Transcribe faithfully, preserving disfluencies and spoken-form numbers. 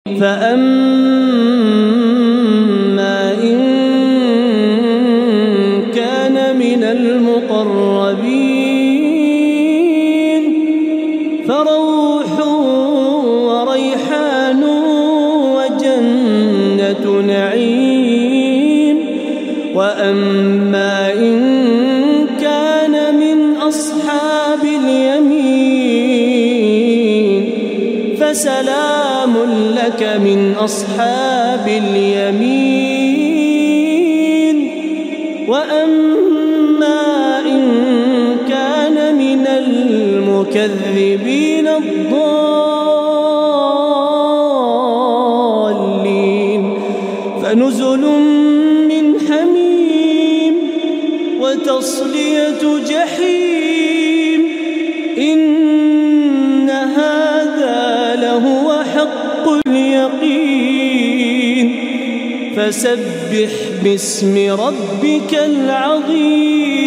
فأما إن كان من المقربين فروح وريحان وجنة نعيم. وأما إن كان من أصحاب اليمين فسلام لك من أصحاب اليمين. وأما إن كان من المكذبين الضالين فنزل من حميم وتصلية جحيم. إن هذا لهو حق اليقين. فسبح باسم ربك العظيم.